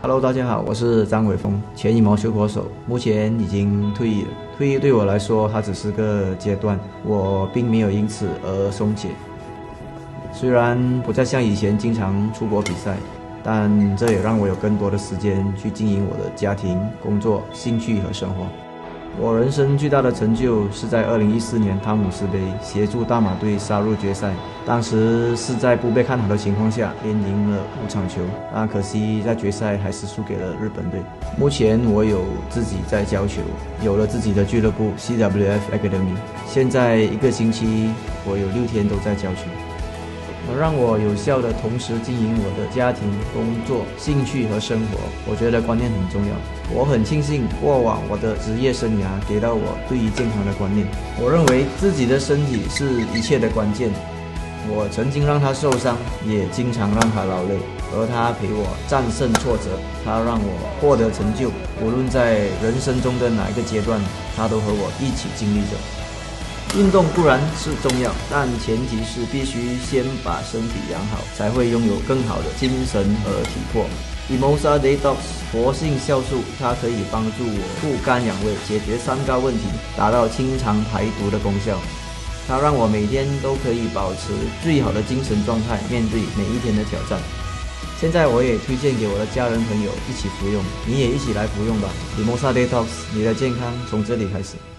Hello， 大家好，我是张伟峰，前羽毛球国手，目前已经退役了。退役对我来说，它只是个阶段，我并没有因此而松懈。虽然不再像以前经常出国比赛，但这也让我有更多的时间去经营我的家庭、工作、兴趣和生活。我人生最大的成就是在2014年汤姆斯杯协助大马队杀入决赛，当时是在不被看好的情况下连赢了5场球，但可惜在决赛还是输给了日本队。目前我有自己在教球，有了自己的俱乐部 CWF Academy， 现在1个星期我有6天都在教球。能让我有效地同时经营我的家庭、工作、兴趣和生活，我觉得观念很重要。我很庆幸过往我的职业生涯给到我对于健康的观念。我认为自己的身体是一切的关键。我曾经让它受伤，也经常让它劳累，而它陪我战胜挫折，它让我获得成就。无论在人生中的哪一个阶段，它都和我一起经历着。运动固然是重要，但前提是必须先把身体养好，才会拥有更好的精神和体魄。Mimosa Detox 活性酵素，它可以帮助我护肝养胃，解决3高问题，达到清肠排毒的功效。它让我每天都可以保持最好的精神状态，面对每一天的挑战。现在我也推荐给我的家人朋友一起服用，你也一起来服用吧。Mimosa Detox， 你的健康从这里开始。